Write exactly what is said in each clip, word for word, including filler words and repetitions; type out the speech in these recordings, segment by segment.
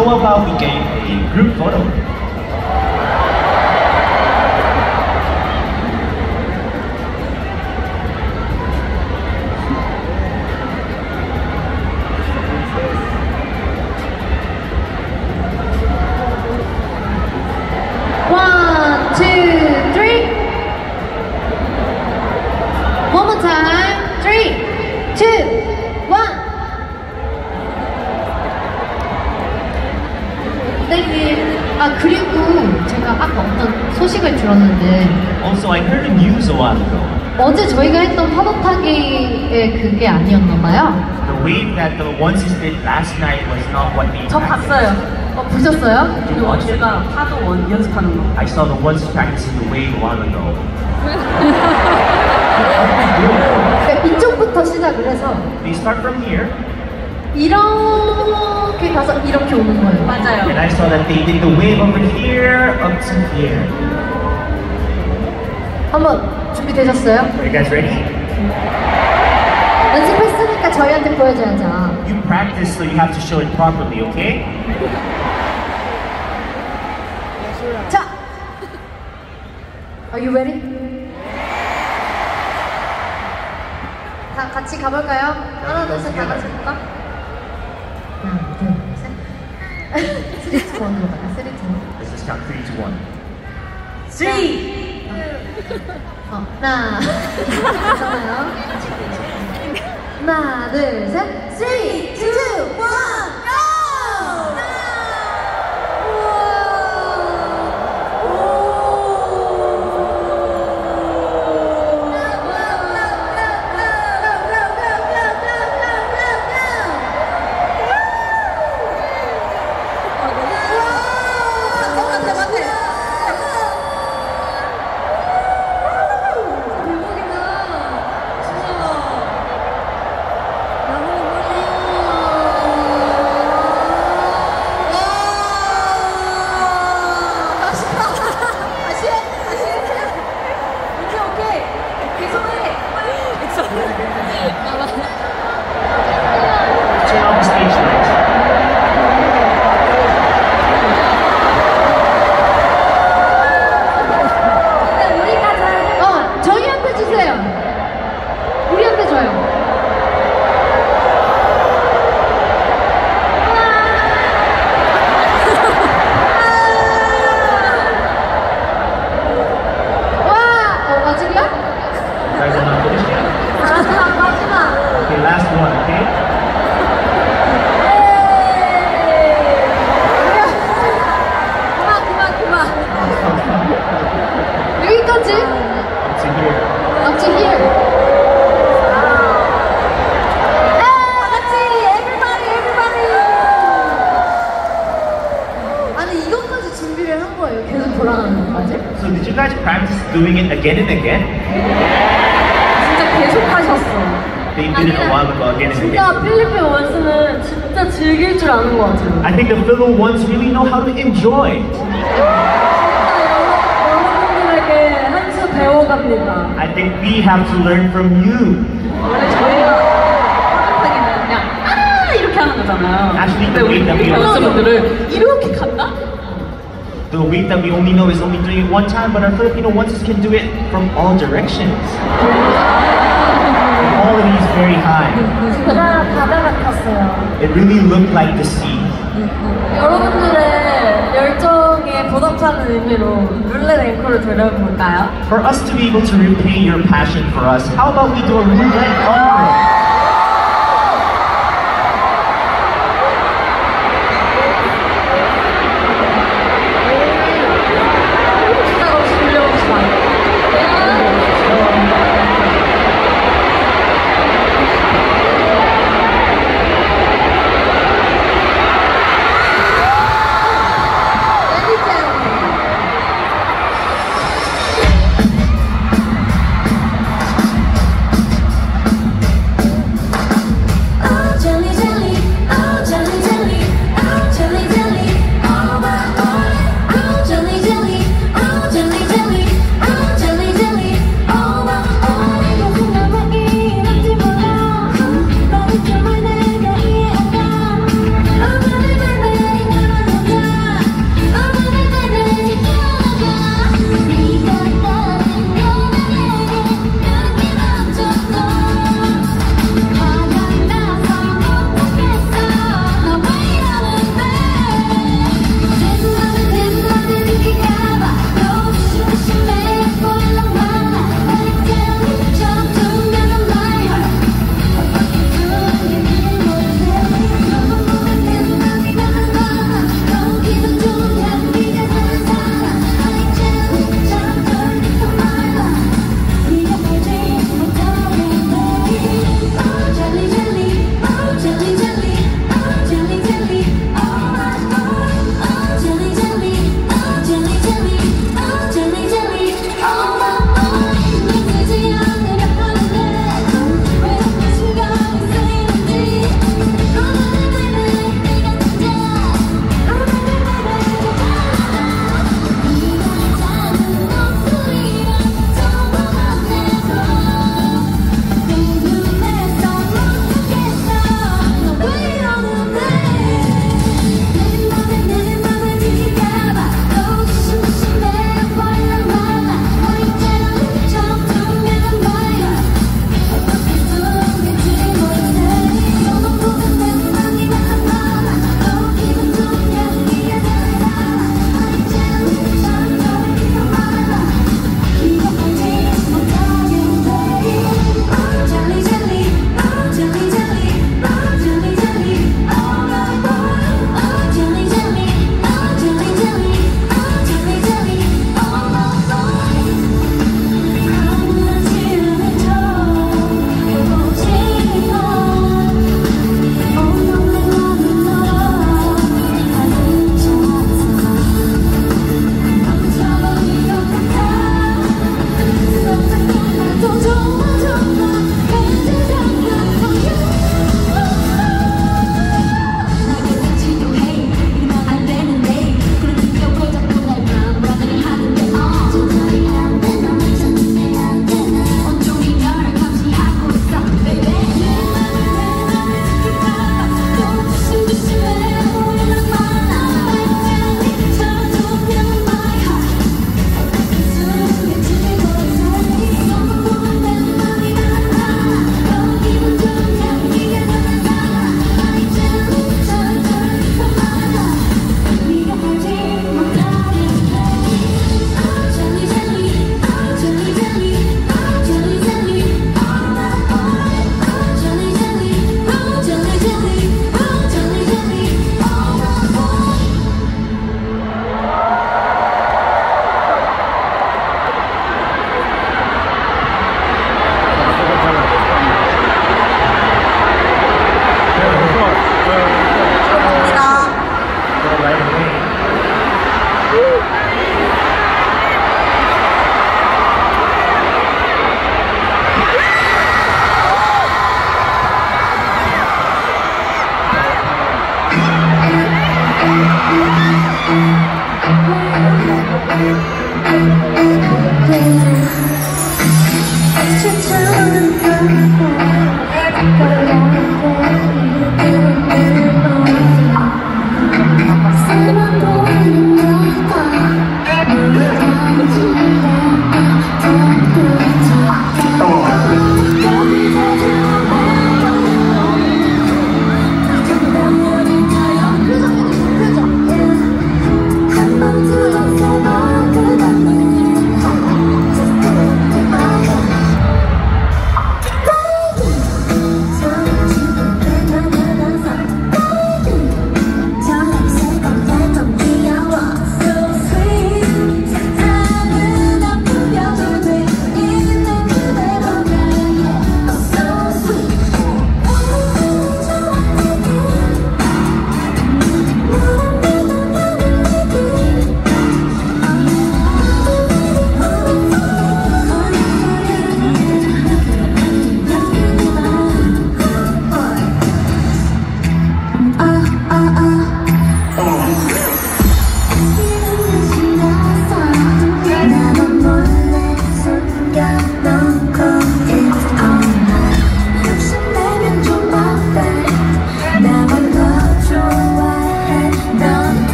How about we get a group photo? One, two, three. One more time. Three, two, one. 선생님, 아 그리고 제가 아까 어떤 소식을 들었는데 Also, I heard a news a while ago. 어제 저희가 했던 파도 타기의 그게 아니었나봐요. The wave that the onesies did last night was not what they 저 봤어요. 어, 보셨어요? 그리고 제가 파도 원 연습하는 거. I saw the onesies practicing the wave a while ago. 그러니까 이쪽부터 시작을 해서 They start from here, 이렇게 가서 이렇게 오는 거예요. 맞아요. and I saw that they did the wave over here up to here. 한번 준비되셨어요? Are you guys ready? 연습했으니까 저희한테 보여줘야죠. You practice, so you have to show it properly, okay? 자, Are you ready? 다 같이 가볼까요? 하나, 둘, 셋, 다 같이 볼까? 하나, 둘, 셋. 쓰리, 투, 원으로 가자. 쓰리, 투, 원. Let's just count three to one. 쓰리. 어, 하나. 괜찮아요? 하나, 둘, 셋. 쓰리, 투, 원, 고! Turn on the stage lights. 어, 저희한테 주세요. 우리한테 줘요. 와, 어, 아직이야? You guys are not finished yet? 마지막, 마지막. Okay, last one, okay? 그만, 그만, 그만. 여기까지? Up to here. Up to here. 다 같이, everybody, everybody. 아니, 이것까지 준비를 한 거예요. 계속 돌아가는 것까지? So did you guys practice doing it again and again? 진짜 계속 하셨어. They did it a while ago again and 진짜 again. 필리핀 원스는 진짜 즐길 줄 아는 것 같아요. I think the Philo ones really know how to enjoy. 여러분들에게 한 수 배워갑니다. I think we have to learn from you. 원래 저희가 파도타기는 그냥 아 이렇게 하는 거잖아요. Actually, 근데 the 우리 way that we 필리핀 원스분들은 이렇게 간다? The wave that we only know is only doing it one time, but our Filipino ones can do it from all directions. The quality is very high. 진짜 바다 같았어요. It really looked like the sea. 여러분들의 열정에 보답하는 의미로 룰렛 앵콜을 돌려볼까요? For us to be able to repay your passion for us, how about we do a roulette encore?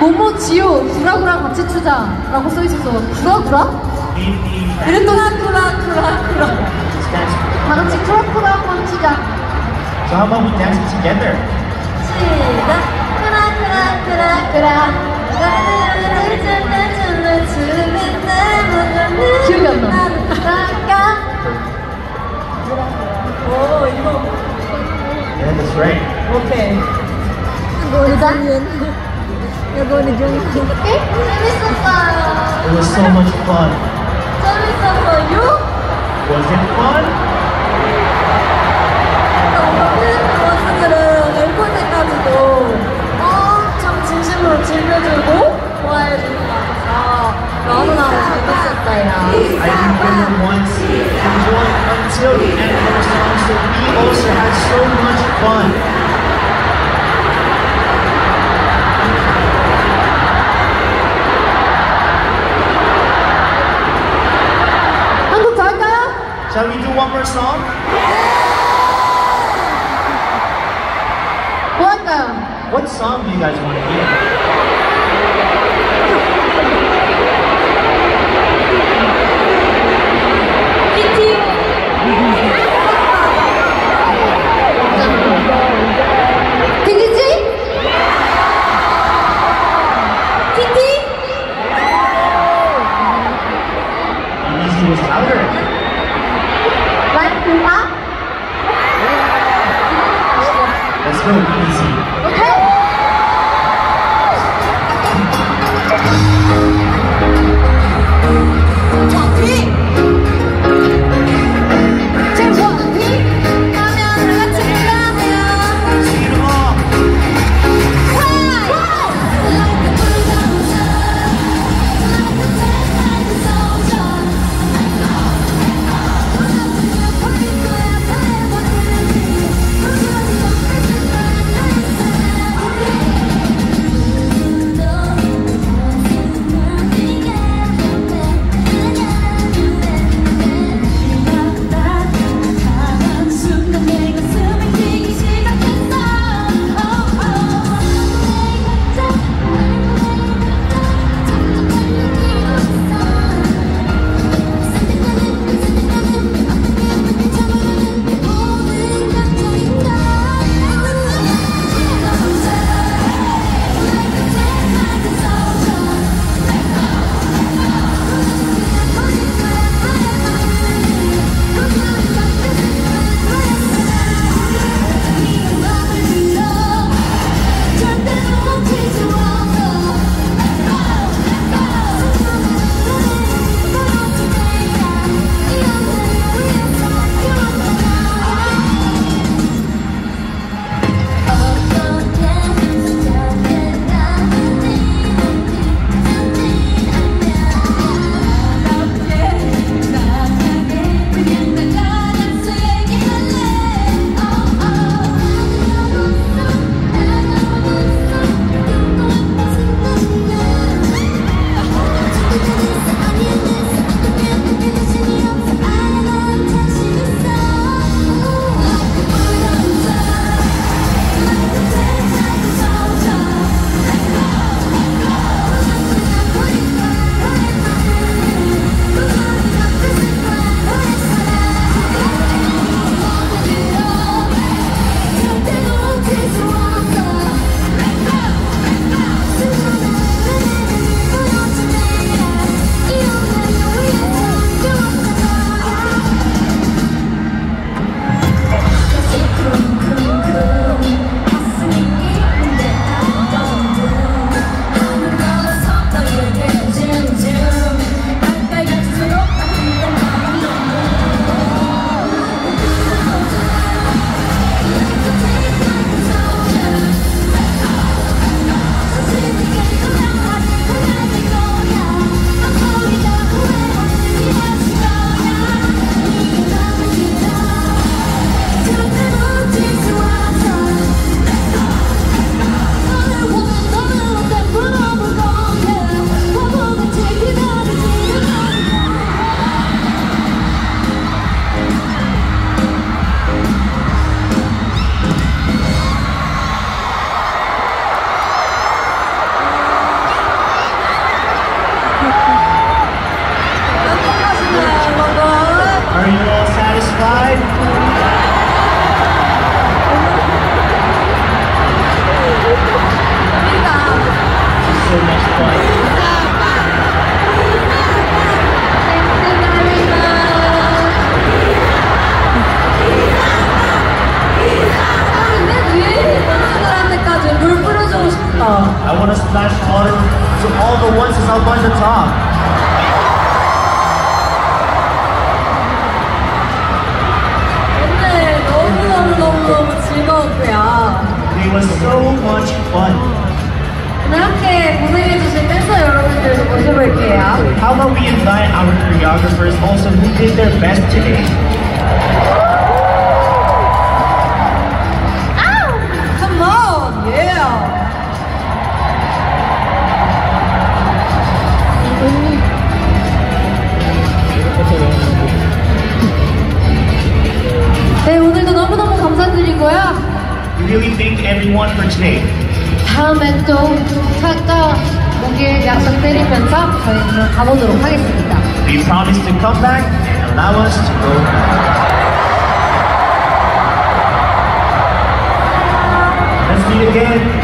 모모 지오 구라구라 같이 추자라고 써 있어서 구라구라? Lead the 이랬더니 구라구라구라 dance. 다 같이 구라구라 한번 추자. So how about we dance it together? 시작. 구라구라구라구라 기억이 안 나. 오 이거 Yeah, that's right. 오케이. Yun. Nagawa ni Jung. 재밌었어요. It was so much fun. 재밌었어요. Was it fun? 버스들은 앨범 때까지도 엄청 진심으로 즐겨주고 좋아해주는 것 같아서 너무너무 재밌었어요. I think we were once enjoying until the end of our song, so we also had so much fun. 한곡 더 할까요? Shall we do one more song? 뭐 할까요? What song do you guys want to hear? 피티 들리지? 피티? Easy was louder. 라이프 아? Let's go easy. 오케이. want to splash water to all the ones that's up on the top. 오늘 너무너무너무너무 즐거웠고요. It was so much fun. 오늘 함께 고생해주신 댄서 여러분들도 모셔볼게요. How about we invite our choreographers also who did their best today? Come on, yeah. 네, 오늘도 너무너무 감사드리고요. We really thank everyone for today. 다음에 또 찾아 오길 약속드리면서 저희는 가보도록 하겠습니다. We promise to come back and allow us to go back. Let's meet again.